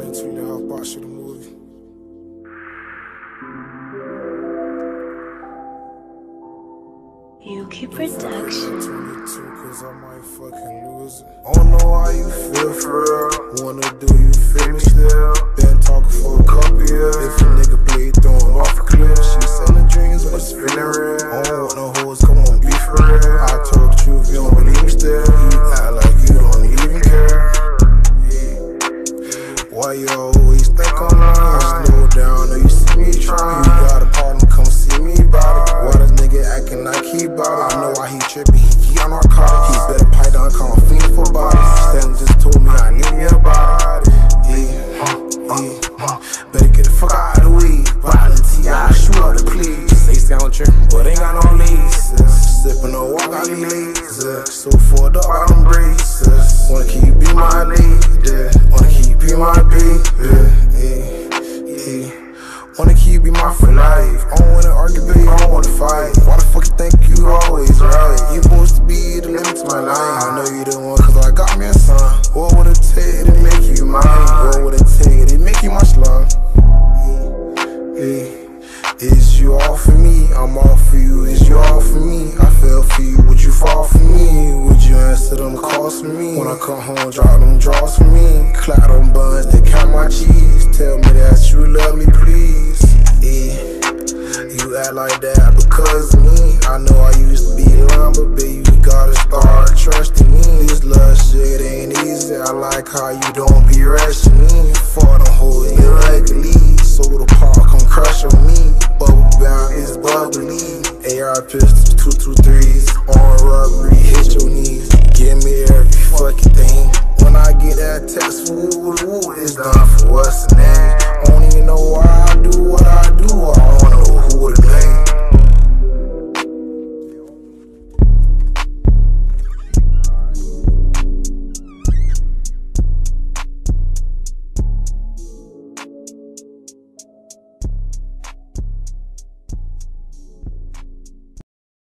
Slowedthat, how about shit a movie? Yuki Production. Tooley22, cause I might fucking lose it. I don't know how you feel for real. Wanna do you feel me still? Been talking for a couple years. If a nigga bleed, throw him off a cliff. She selling dreams, but it's feeling real. I don't want no hoes, come on, be for real. I told the truth, you don't believe me still. You act like you don't even care. Why you always think I'm lying? Slow down, know you see me trying. You got a problem, come see me about it. Why this nigga acting like he bout it? I know why he tripping, he on narcotics. He better pipe down, call him fiend for bodies. Stanley just told me I need me a body. Better get the fuck out of the way. Violent T.I. shoot up the please. Say sound tripping, but ain't got no leases. Sippin' no walk, I be lazy. So for the bottom braces. Wanna keep be my lady. Wanna keep be my baby. Wanna keep be my for life. I don't wanna argue, baby, I don't wanna fight. Why the fuck you think you always right? You supposed to be the limit to my life. I know you the one, cause I got me a son. What would it take to make you mine? What would it take to make you my slum? Is you all for me? I'm all for you. Is you all for me? I fell for you. Would you fall for me? Would you answer them calls for me? When I come home, drop them draws for me. Clap them buns, they count my cheese. Tell me that you love me, please. You act like that because of me. I know I used to be lying, but baby, you gotta start trusting me. This love shit ain't easy. I like how you don't be rushing me. For them hoes, you like the lead. So the park come crush on me. Bubble bound is bubbly. AR pistols, 223s on rubbery.